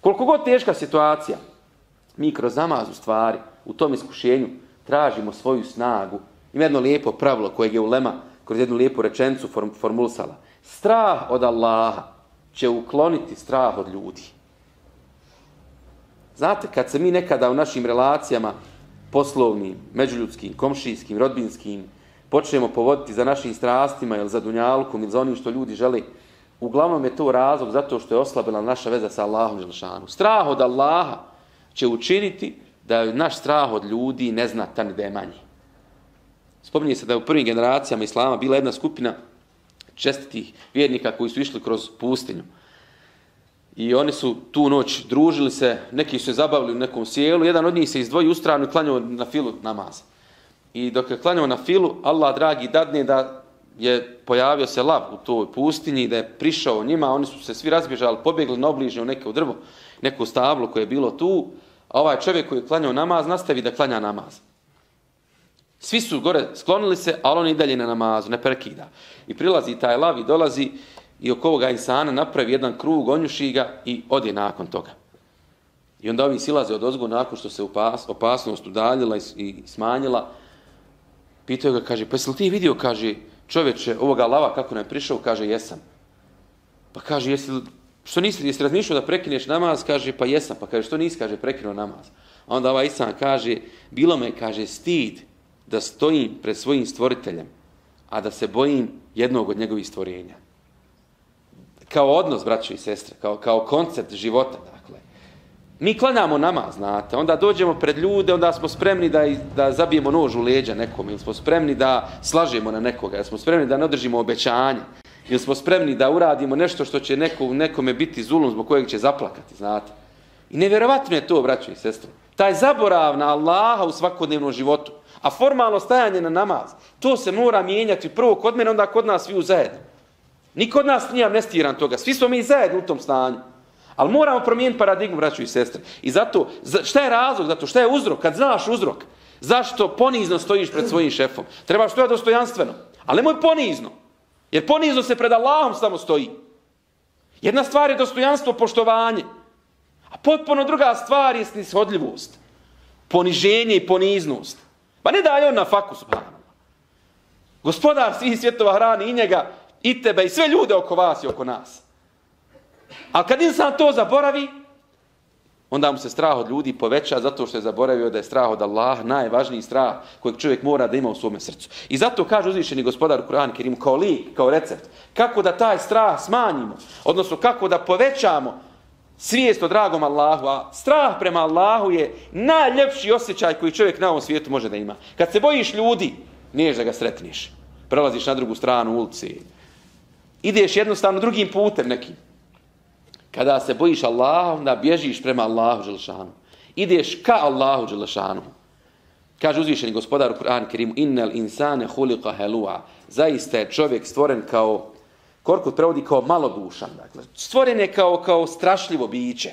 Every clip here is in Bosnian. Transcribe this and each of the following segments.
Koliko god teška situacija, mi kroz namaz u stvari, u tom iskušenju, tražimo svoju snagu. Ima jedno lijepo pravilo kojeg je ulema kroz jednu lijepu rečenicu formulisala. Strah od Allaha će ukloniti strah od ljudi. Znate, kad se mi nekada u našim relacijama poslovnim, međuljudskim, komšijskim, rodbinskim, počnemo povoditi za našim strastima ili za dunjalkom ili za onim što ljudi žele, uglavnom je to razlog zato što je oslabila naša veza sa Allahom dželešanu. Strah od Allaha će učiniti da je naš strah od ljudi neznatan i da je manji. Spominje se da je u prvim generacijama Islama bila jedna skupina čestitih vjernika koji su išli kroz pustinju. I oni su tu noć družili se, neki su se zabavili u nekom sjelu, jedan od njih se izdvojio u stranu i klanjao na filu namaz. I dok je klanjao na filu, Allah dragi dadne da je pojavio se lav u toj pustinji, da je prišao njima, oni su se svi razbježali, pobjegli na obližnje u neko drvo, neko stablo koje je bilo tu, a ovaj čovjek koji je klanjao namaz nastavi da klanja namaz. Svi su gore sklonili se, ali on i dalje na namazu, ne prekida. I prilazi taj lav i dolazi i oko ovoga insana napravi jedan krug, onjuši ga i ode nakon toga. I onda ovi silaze odozgo nakon što se opasnost udaljila i smanjila. Pitaju ga, kaže, pa jesi li ti vidio, kaže, čovječe, ovoga lava kako nam je prišao? Kaže, jesam. Pa kaže, jesi razmišljao da prekineš namaz? Kaže, pa jesam. Pa kaže, što nisi, kaže, prekinuo namaz? A onda ovaj insan kaže, bilo me, kaže, stid da stojim pred svojim stvoriteljem, a da se bojim jednog od njegovih stvorenja. Kao odnos, braćo i sestre, kao koncept života, dakle. Mi klanjamo namaz, znate, onda dođemo pred ljude, onda smo spremni da zabijemo nož u leđa nekom, ili smo spremni da slažemo na nekoga, ili smo spremni da ne održimo obećanje, ili smo spremni da uradimo nešto što će nekome biti zulum zbog kojeg će zaplakati, znate. I nevjerovatno je to, braćo i sestre. Taj zaborav na Allaha u svakodnevnom životu, a formalno stajanje na namaz, to se mora mijenjati prvo kod mene, onda kod nas svi zajedno. Niko od nas nije amnestiran toga, svi smo mi zajedno u tom stanju. Ali moramo promijeniti paradigmu, braćo i sestre. I zato, šta je razlog? Zato šta je uzrok? Kad znaš uzrok, zašto ponizno stojiš pred svojim šefom? Trebaš stojati dostojanstveno, ali nemoj ponizno. Jer ponizno se pred Allahom samo stoji. Jedna stvar je dostojanstvo, poštovanje. A potpuno druga stvar je snishodljivost. Poniženje i poniznost. Pa ne daje on na faku, subhanallah. Gospodar svih svjetova hrani i njega, i tebe, i sve ljude oko vas i oko nas. Ali kad insan to zaboravi, onda mu se strah od ljudi poveća zato što je zaboravio da je strah od Allaha najvažniji strah kojeg čovjek mora da ima u svome srcu. I zato kaže uzvišeni gospodar u Kur'anu Kerimu kao lijek, kao recept, kako da taj strah smanjimo, odnosno kako da povećamo svijest o dragom Allahu, a strah prema Allahu je najljepši osjećaj koji čovjek na ovom svijetu može da ima. Kad se bojiš ljudi, niješ da ga sretniš. Prelaziš na drugu stranu ulice. Ideš jednostavno drugim putem nekim. Kada se bojiš Allaha, onda bježiš prema Allahu dželešanu. Ideš ka Allahu dželešanu. Kaže uzvišeni gospodar u Kur'anu Kerimu, innal insane huliqa helua. Zaista je čovjek stvoren kao, Korkut prevodi kao malodušan. Dakle, stvoren je kao strašljivo biće.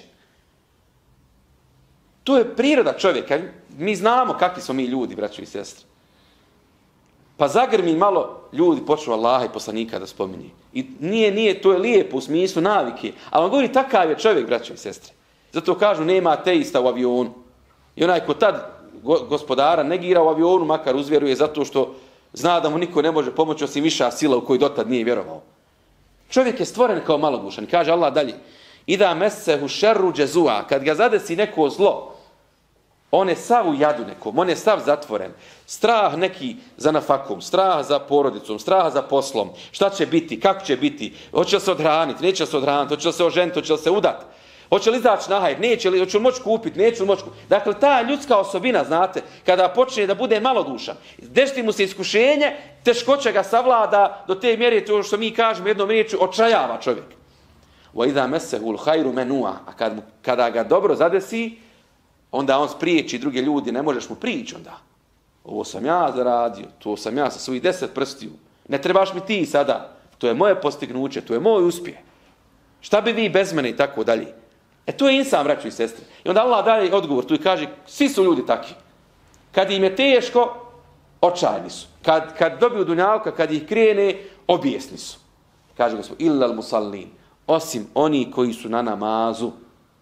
To je priroda čovjeka. Mi znamo kakvi smo mi ljudi, braćo i sestre. Pa zagrmi malo, ljudi počnu Allaha i poslanika da spominje. I nije, to je lijepo u smislu navike. Ali on govori, takav je čovjek, braćo i sestre. Zato kažu, nema ateista u avionu. I onaj ko tad gospodara negira u avionu, makar uzvjeruje zato što zna da mu niko ne može pomoći osim viša sila u koju dotad nije vjerovao. Čovjek je stvoren kao malodušan. Kaže Allah dalje, ida mesehu šerru džezua, kad ga zadesi neko zlo, on je sav u jadu nekom, on je sav zatvoren. Strah neki za nafakom, strah za porodicom, strah za poslom. Šta će biti, kako će biti, hoće li se odhraniti, neće li se odhraniti, hoće li se oženiti, hoće li se udati, hoće li izaći na hajr, neće li, hoće li moći kupiti, neće li moći kupiti. Dakle, ta ljudska osobina, znate, kada počne da bude malodušan, desi mu se iskušenje, teškoća ga savlada do te mjere, to što mi kažemo jednom riječju, očajava čovjek. Wa idha massahu al-khayru manua, a kada ga dobro zadesi, onda on spriječi druge ljudi, ne možeš mu prići onda. Ovo sam ja zaradio, to sam ja sa svojih 10 prstiju. Ne trebaš mi ti sada, to je moje postignuće, to je moj uspjeh. Šta bi vi bez mene i tako dalje. To je insan, braćo i sestre. I onda Allah daje odgovor tu i kaže, svi su ljudi takvi. Kad im je teško, očajni su. Kad dobiju dunjalka, kad ih krene, obijesni su. Kaže Gospod, illal musallin, osim oni koji su na namazu.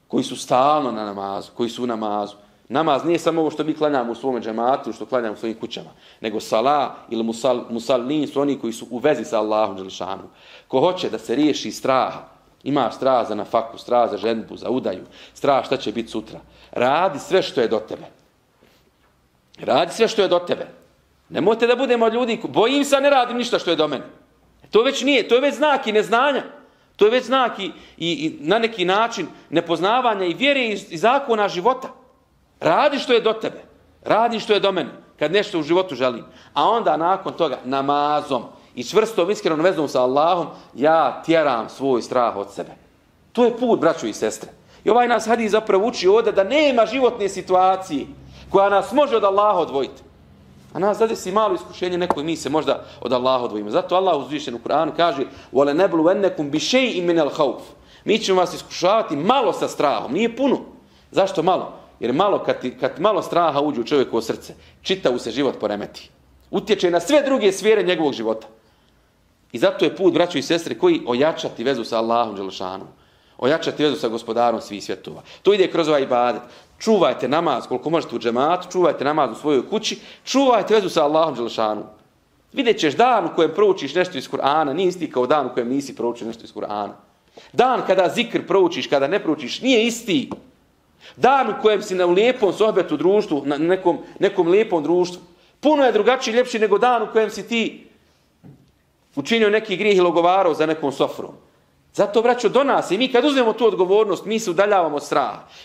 koji su stalno na namazu, koji su u namazu. Namaz nije samo ovo što mi klanjamo u svome džematu, što klanjamo u svojim kućama, nego salah ili musallin su oni koji su u vezi sa Allahom dželešanu. Ko hoće da se riješi straha, imaš strah za nafaku, strah za ženbu, za udaju, strah šta će biti sutra. Radi sve što je do tebe. Radi sve što je do tebe. Nemojte da budemo od ljudi, bojim se, ne radim ništa što je do mene. To već nije, to je već znak i neznanja. To je već znak i na neki način nepoznavanja i vjere i zakona života. Radi što je do tebe. Radi što je do mene. Kad nešto u životu želim. A onda nakon toga namazom i čvrstom iskrenom vezom sa Allahom ja tjeram svoj strah od sebe. To je put, braćo i sestre. I ovaj nas hadis zapravo uči ovdje da nema životne situacije koja nas može od Allaha odvojiti. A nas zadesi malo iskušenje, neko mi se možda od Allaha odvojimo. Zato Allah uzvišen u Kur'anu kaže وَلَنَبْلُوَنَّكُمْ بِشَيْءٍ مِنَ الْخَوْفِ. Mi ćemo vas iskušavati malo sa strahom, nije puno. Zašto malo? Jer malo kad malo straha uđe u čovjekovo srce, čitavu se život poremeti. Utječe na sve druge sfere njegovog života. I zato je put, braćo i sestre, koji ojačati vezu sa Allahom dželešanu. Ojačati vezu sa gospodarom svih svjetova. To ide kroz ovaj ibadet. Čuvajte namaz koliko možete u džematu, čuvajte namaz u svojoj kući, čuvajte vezu sa Allahom dželešanu. Vidjet ćeš dan u kojem proučiš nešto iz Kur'ana, nije isti kao dan u kojem nisi proučio nešto iz Kur'ana. Dan kada zikr proučiš, kada ne proučiš, nije isti. Dan u kojem si na lijepom sohbetu društvu, na nekom lijepom društvu, puno je drugačiji, ljepši nego dan u kojem si ti učinio neki grijeh ili ogovarao za nekom sofrom. Zato, braćo, do nas i mi kad uzmemo tu odgovornost, mi se udaljavamo od straha.